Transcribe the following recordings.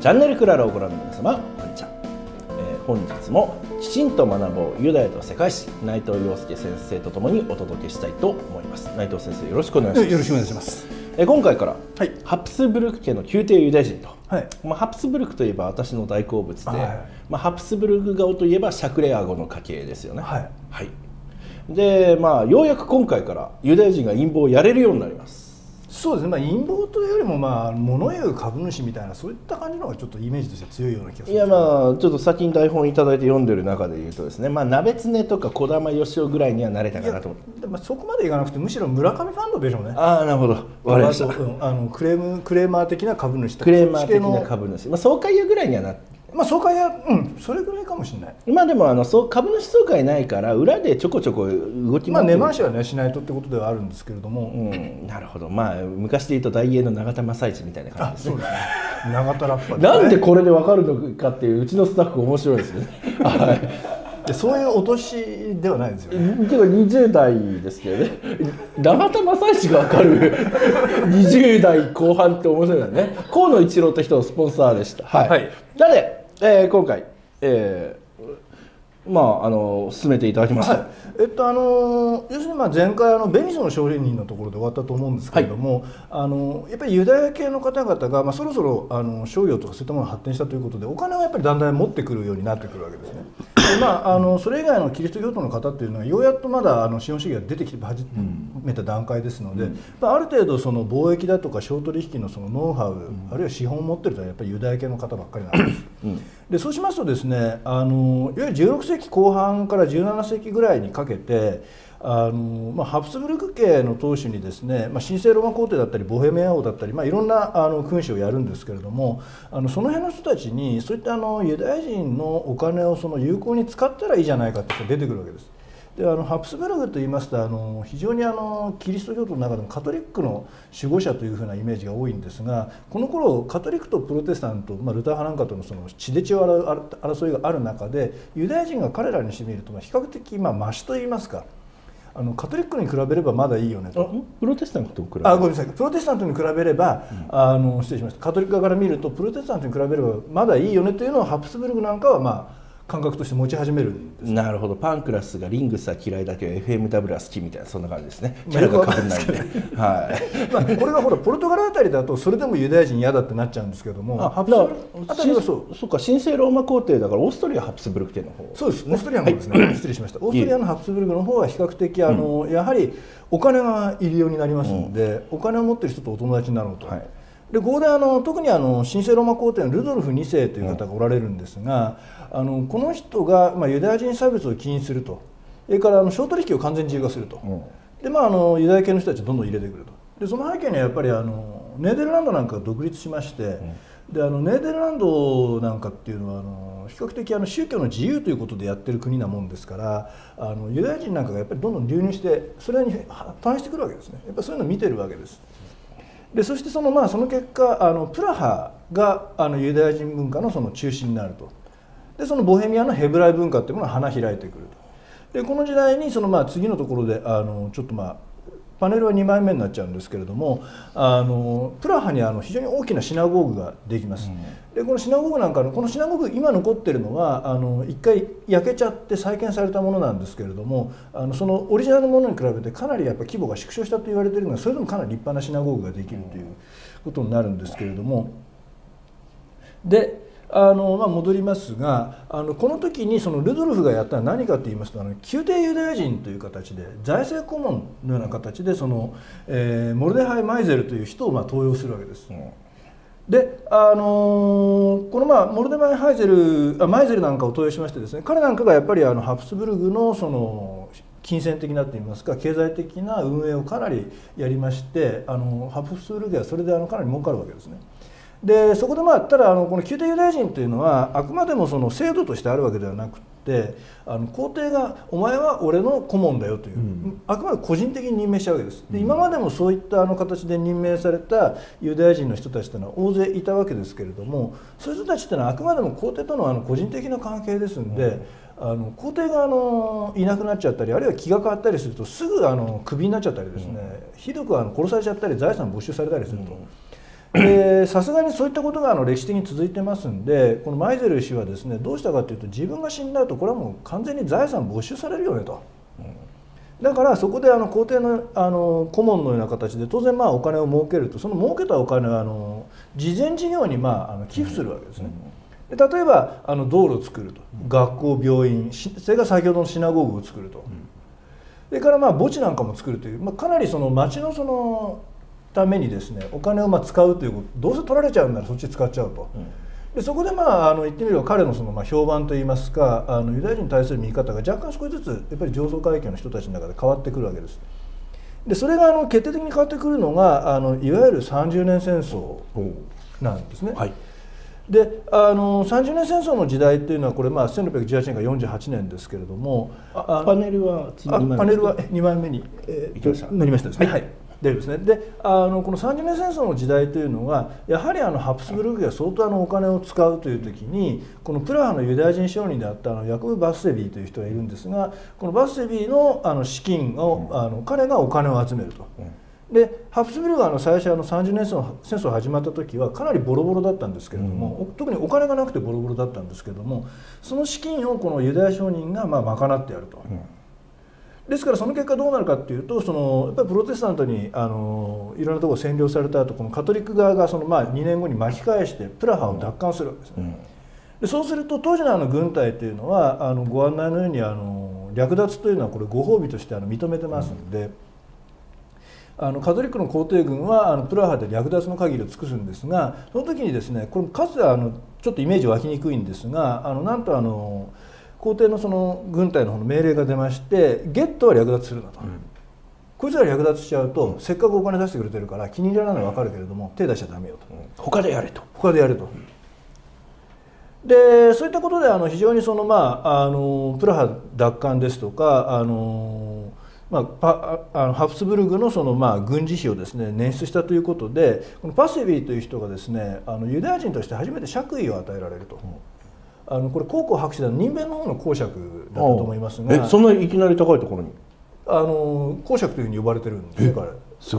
チャンネルクララをご覧の皆様、こんにちは。本日もきちんと学ぼうユダヤと世界史、内藤陽介先生とともにお届けしたいと思います。内藤先生、よろしくお願いします。 よろしくお願いします。 今回から、 はい、 ハプスブルク家の宮廷ユダヤ人と、 はい、 ハプスブルクといえば私の大好物で、 はい、 ハプスブルク顔といえばシャクレアゴの家系ですよね。 はいはい、で、ようやく今回からユダヤ人が陰謀をやれるようになります。 そうですね、陰謀というよりも、物言う株主みたいな、そういった感じのがちょっとイメージとして強いような気がする。 いや、ちょっと先に台本いただいて読んでる中で言うとですね、鍋常とか児玉義雄ぐらいにはなれたかなと思って。 そこまでいかなくて、むしろ村上ファンドでしょうね。 ああ、なるほど、わかりました。 クレーマー的な株主とか、 クレーマー的な株主、総会やぐらいにはなって、 総会や、それぐらいかもしれない。 でも株主総会ないから裏でちょこちょこ動き回って根回しはねしないとってことではあるんですけれども、 なるほど。昔で言うと大英の永田正一みたいな感じですね。 そうですね、永田ラッパーで、 なんでこれで分かるのかっていううちのスタッフ面白いですよね。はい、 そういうお年ではないですよね。 結構20代ですけどね。永田正一が分かる20代後半って面白いよね。河野一郎って人のスポンサーでした。はい。 はい、 なので、今回、進めていただきました。 はい、要するに前回ベニスの証人のところで終わったと思うんですけれども、はい、やっぱりユダヤ系の方々が、そろそろ商業とかそういったものが発展したということで、お金をやっぱりだんだん持ってくるようになってくるわけですね。でそれ以外のキリスト教徒の方っていうのはようやっとまだ資本主義が出てきて始めた段階ですので、ある程度その貿易だとか商取引のそのノウハウ、あるいは資本を持ってるのはやっぱりユダヤ系の方ばっかりなんです。でそうしますとですね、いわゆる16世紀後半から17世紀ぐらいにかけてハプスブルク家の当主にですね、神聖ローマ皇帝だったりボヘミア王だったり、いろんな君主をやるんですけれども、その辺の人たちにそういったユダヤ人のお金を有効に使ったらいいじゃないかって出てくるわけです。でハプスブルクといいますと非常にキリスト教徒の中でもカトリックの守護者というふうなイメージが多いんですが、この頃カトリックとプロテスタント、ルター派なんかとの血で血を争いがある中で、ユダヤ人が彼らにしてみると比較的マシといいますか、カトリックに比べればまだいいよねと。 プロテスタントと比べれば、 ごめんなさい、プロテスタントに比べれば、失礼しました、カトリック側から見るとプロテスタントに比べればまだいいよねというのをハプスブルクなんかは感覚として持ち始めるんです。 なるほど。パンクラスがリングスは嫌いだけど FMW は好きみたいな、そんな感じですね。キャラがかぶんないんで、 これがポルトガルあたりだとそれでもユダヤ人嫌だってなっちゃうんですけども、ハプスブルクあたりはそうか、神聖ローマ皇帝だからオーストリアハプスブルク家の方。 そうです、オーストリアの方ですね。失礼しました。オーストリアのハプスブルクの方は比較的やはりお金が入りようになりますので、お金を持っている人とお友達になろうと。でここで特に神聖ローマ皇帝のルドルフ2世という方がおられるんですが、この人がユダヤ人差別を禁止すると、それから商取引を完全自由化すると、でユダヤ系の人たちをどんどん入れてくると。でその背景にはやっぱりネーデルランドなんかが独立しまして、でネーデルランドなんかっていうのは比較的宗教の自由ということでやってる国なもんですから、ユダヤ人なんかがやっぱりどんどん流入してそれに反してくるわけですね。やっぱりそういうのを見てるわけです。でそしてその結果プラハがユダヤ人文化の中心になると。でそのボヘミアのヘブライ文化っていうものが花開いてくると。でこの時代に次のところでちょっとパネルは2枚目になっちゃうんですけれども、プラハに非常に大きなシナゴーグができます。でこのシナゴーグなんかこのシナゴーグ今残ってるのは一回焼けちゃって再建されたものなんですけれども、そのオリジナルのものに比べてかなりやっぱ規模が縮小したと言われているのが、それでもかなり立派なシナゴーグができるということになるんですけれども、で戻りますが、この時にルドルフがやったのは何かと言いますと、宮廷ユダヤ人という形で財政顧問のような形でモルデハイ・マイゼルという人を登用するわけです。でこのモルデハイ・マイゼルなんかを登用しましてですね、彼なんかがやっぱりハプスブルグの金銭的なといいますか経済的な運営をかなりやりまして、ハプスブルグはそれでかなり儲かるわけですね。でそこでただこの宮廷ユダヤ人というのはあくまでも制度としてあるわけではなくて、皇帝が「お前は俺の顧問だよ」という、あくまで個人的に任命したわけです。で今までもそういった形で任命されたユダヤ人の人たちというのは大勢いたわけですけれども、そういう人たちというのはあくまでも皇帝との個人的な関係ですので、皇帝がいなくなっちゃったり、あるいは気が変わったりするとすぐクビになっちゃったりですね、ひどく殺されちゃったり財産没収されたりすると。 さすがにそういったことが歴史的に続いてますんで、このマイゼル氏はですね、どうしたかというと、自分が死んだ後これはもう完全に財産没収されるよねと。だからそこで皇帝の顧問のような形で当然お金を儲けると、その儲けたお金は慈善事業に寄付するわけですね。で例えば道路を作ると、学校、病院、それから先ほどのシナゴーグを作ると、それから墓地なんかも作るという、かなりその町のそのためにですね、お金を使うということ、どうせ取られちゃうんならそっち使っちゃうと。でそこで言ってみれば彼のその評判といいますか、ユダヤ人に対する見方が若干少しずつやっぱり上層階級の人たちの中で変わってくるわけです。でそれが決定的に変わってくるのがいわゆる30年戦争なんですね。はい、で30年戦争の時代っていうのはこれ1618年から48年ですけれども、 パネルは 2枚目になりましたですね。はい、大丈夫ですね。でこの30年戦争の時代というのがやはりハプスブルクが相当お金を使うという時に、このプラハのユダヤ人商人であったヤコブ・バッセビーという人がいるんですが、このバッセビーの資金を彼がお金を集めると。でハプスブルクが最初30年戦争始まった時はかなりボロボロだったんですけれども、特にお金がなくてボロボロだったんですけれども、その資金をこのユダヤ商人が賄ってやると。ですからその結果どうなるかっていうと、やっぱりプロテスタントにいろんなところ占領された後、このカトリック側が2年後に巻き返してプラハを奪還するわけですね。でそうすると当時の軍隊というのはご案内のように略奪というのはこれご褒美として認めてますので、カトリックの皇帝軍はプラハで略奪の限りを尽くすんですが、その時にですね、これかつてちょっとイメージ湧きにくいんですが、なんと皇帝のその軍隊の命令が出まして、ゲットは略奪するなと、こいつら略奪しちゃうとせっかくお金出してくれてるから気に入らないのは分かるけれども手出しちゃダメよと、 他でやれと。 でそういったことで非常にプラハ奪還ですとかハプスブルグの軍事費をですね捻出したということで、このパセビーという人がですねユダヤ人として初めて爵位を与えられると。これ高校博士で任命の方の公爵だったと思いますが、 そんないきなり高いところに公爵というふうに呼ばれてるんですから、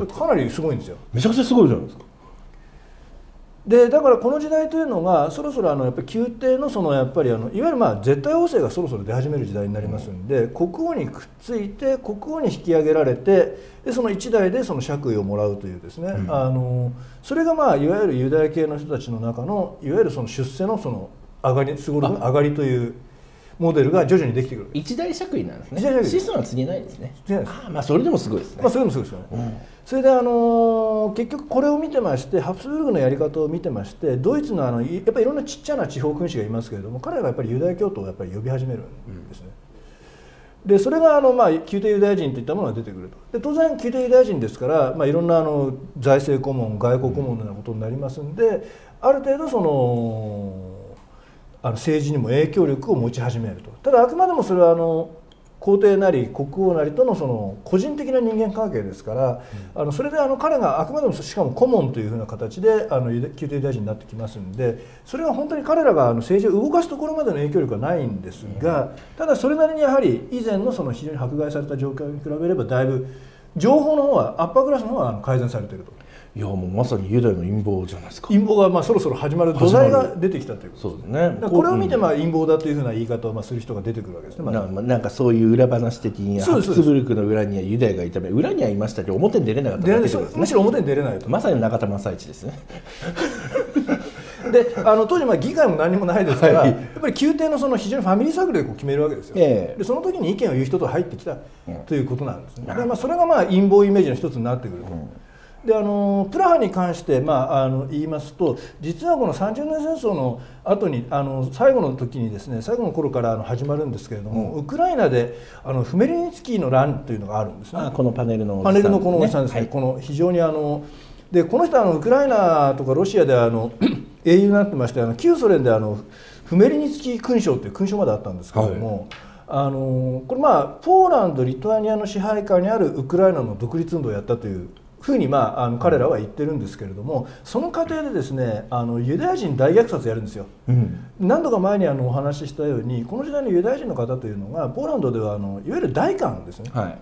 かなりすごいんですよ。 めちゃくちゃすごいじゃないですか。 でだからこの時代というのがそろそろやっぱり宮廷のやっぱりいわゆる絶対王政がそろそろ出始める時代になりますんで、国王にくっついて国王に引き上げられて、でその一代で爵位をもらうというですね、それがいわゆるユダヤ系の人たちの中のいわゆる出世の上がりというモデルが徐々にできてくる。 一代爵位なんですね。子孫は継げないですね。それでもすごいですね。 それでもすごいですよね。それで結局これを見てまして、ハプスブルクのやり方を見てまして、ドイツのやっぱりいろんなちっちゃな地方君主がいますけれども、彼らがやっぱりユダヤ教徒をやっぱり呼び始めるんですね。でそれが宮廷ユダヤ人といったものが出てくると。で当然宮廷ユダヤ人ですから、いろんな財政顧問、外交顧問のようなことになりますんで、ある程度政治にも影響力を持ち始めると。ただあくまでもそれは皇帝なり国王なりとの個人的な人間関係ですから、それで彼があくまでもしかも顧問というふうな形で宮廷ユダヤ人になってきますんで、それは本当に彼らが政治を動かすところまでの影響力はないんですが、ただそれなりにやはり以前の非常に迫害された状況に比べればだいぶ情報の方はアッパークラスの方は改善されていると。 いやもうまさにユダヤの陰謀じゃないですか。 陰謀がそろそろ始まる土台が出てきたということですね。 これを見て陰謀だというふうな言い方をする人が出てくるわけですね。 なんかそういう裏話的にハプスブルクの裏にはユダヤがいため、裏にはいましたけど表に出れなかったわけですね。 むしろ表に出れないと。 まさに中田正一ですね。 で当時議会も何もないですから、やっぱり宮廷の非常にファミリーサークルで決めるわけですよ。でその時に意見を言う人と入ってきたということなんですね。でそれが陰謀イメージの一つになってくると。でプラハに関して言いますと、実はこの30年戦争の後に最後の時にですね、最後の頃から始まるんですけれども、ウクライナでフメリニツキーの乱というのがあるんですね。 このパネルのこのおじさんですね。この非常にでこの人はウクライナとかロシアで英雄になってまして、旧ソ連でフメリニツキー勲章という勲章まであったんですけれども、これポーランドリトアニアの支配下にあるウクライナの独立運動をやったというふうに彼らは言ってるんですけれども、その過程でですねユダヤ人大虐殺やるんですよ。何度か前にお話ししたように、この時代のユダヤ人の方というのがポーランドではいわゆる代官ですね。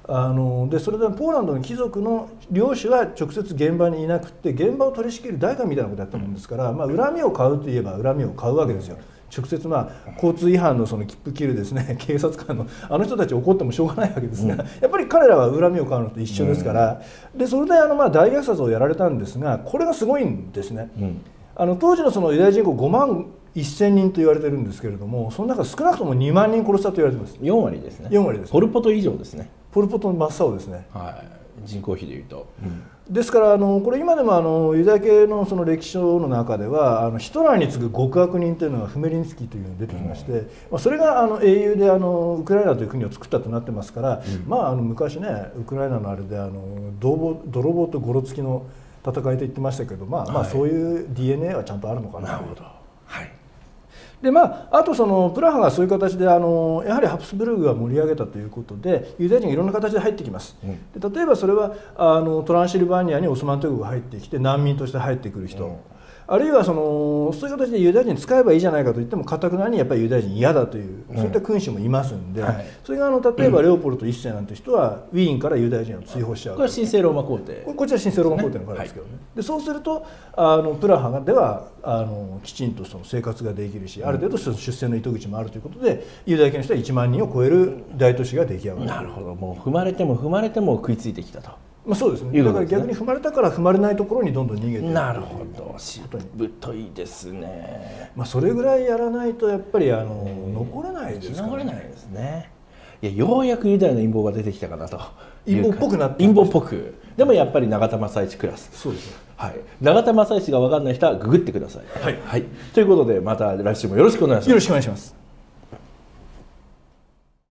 でそれでポーランドの貴族の領主は直接現場にいなくて現場を取り仕切る代官みたいなことやったもんですから、恨みを買うといえば恨みを買うわけですよ。直接交通違反のその切符切るですね警察官の人たち怒ってもしょうがないわけですが、やっぱり彼らは恨みを買うのと一緒ですから、でそれで大虐殺をやられたんですが、これがすごいんですね。当時のそのユダヤ人口5万1000人と言われてるんですけれども、その中少なくとも2万人殺したと言われてます。 4割ですね。 4割です、ね。 ポルポト以上ですね。 ポルポトの真っ青ですね。 人口比でいうと。 ですからこれ今でもユダヤ系のその歴史書の中ではヒトラーに次ぐ極悪人というのがフメリンスキーというのが出てきまして、それが英雄でウクライナという国を作ったとなってますから、昔ねウクライナのあれで泥棒とゴロつきの戦いと言ってましたけど、そういう DNA はちゃんとあるのかなと。 なるほど。はい。 であとそのプラハがそういう形でやはりハプスブルグが盛り上げたということでユダヤ人がいろんな形で入ってきます。で例えばそれはトランシルバニアにオスマン帝国が入ってきて難民として入ってくる人、あるいはそういう形でユダヤ人使えばいいじゃないかと言っても堅くなにやっぱりユダヤ人嫌だという、そういった君主もいますんで、それが例えばレオポルト1世なんて人はウィーンからユダヤ人を追放しちゃう。 これは神聖ローマ皇帝。 こちら神聖ローマ皇帝のからですけどね。でそうするとプラハではきちんとその生活ができるし、ある程度出世の糸口もあるということでユダヤ系の人は1万人を超える大都市が出来上がる。 なるほど。もう踏まれても踏まれても食いついてきたと。 そうですね。だから逆に踏まれたから踏まれないところにどんどん逃げていく。 なるほど。しぶといですね。 それぐらいやらないとやっぱり残れないですからね。 残れないですね。いやようやくユダヤの陰謀が出てきたかなと。 陰謀っぽくなって。 陰謀っぽく。でもやっぱり永田正一クラス。 そうですね。 はい。永田正一が分かんない人はググってください。はい。ということでまた来週もよろしくお願いします。 よろしくお願いします。